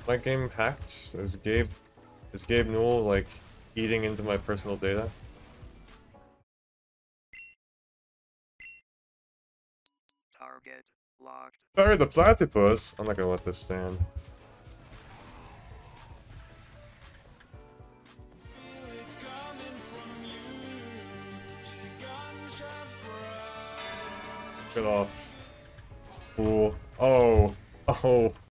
my game hacked? Is Gabe Newell like eating into my personal data? Target locked. Sorry, the platypus. I'm not gonna let this stand. Get off. Fool. Oh. Oh.